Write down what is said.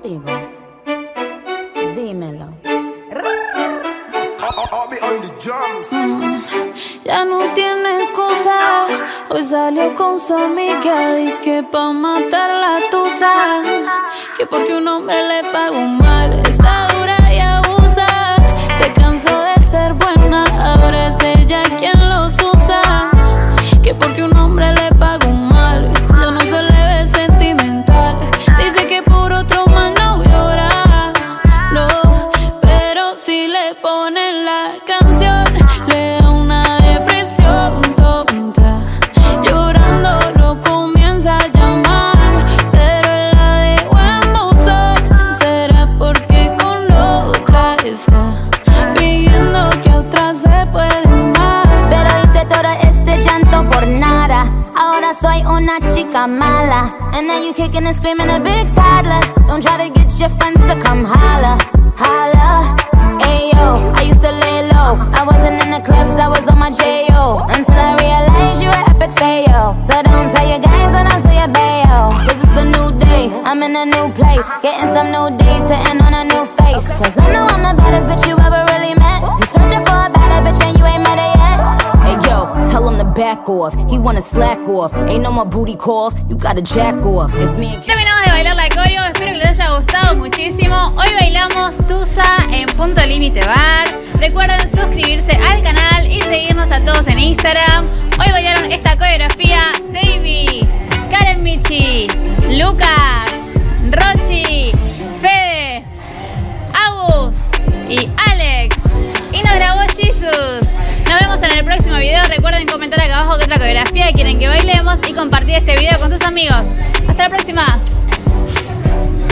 contigo? Dímelo. Ya no tiene excusa. Hoy salió con su amiga, dizque pa' matar la tusa. Que porque un hombre le pagó mal, está dura y abusa. Se cansó de ser buena, ahora es ella quien los usa. Que porque un hombre le pagó mal, ya no se le ve sentimental. Dice que por otro más no llora, no. Pero si le ponen la canción, le da una depresión tonta. Llorando lo comienza a llamar, pero él la dejó en buzón. Será porque con otra está fingiendo que a otra se puede amar. Pero hice todo este llanto por nada. Ahora soy una chica mala. And now you kicking and screaming a big toddler. Don't try to get your friends to come holla, holla. Ayo, I used to lay low. I wasn't in the clubs, I was on my J.O. Until I realized you were epic fail. So don't tell your guys that I'm still your bayo. Cause it's a new day, I'm in a new place. Getting some new days, sitting on a new face. Cause I know I'm the baddest bitch you ever really met. You searching for a better bitch and you ain't met her yet. Hey yo, tell him to back off. He wanna slack off. Ain't no more booty calls. You gotta jack off. It's me and Terminamos de bailar la coreo, espero que les haya gustado muchísimo. Hoy bailamos Tusa en Punto Límite Bar. Recuerden suscribirse al canal y seguirnos a todos en Instagram. Hoy bailaron esta coreografía Davy, Karen Michi, Lucas, Rochi, Fede, Agus y Alex. Y nos grabó Jesus. Nos vemos en el próximo video. Recuerden comentar acá abajo qué otra coreografía quieren que bailemos y compartir este video con sus amigos.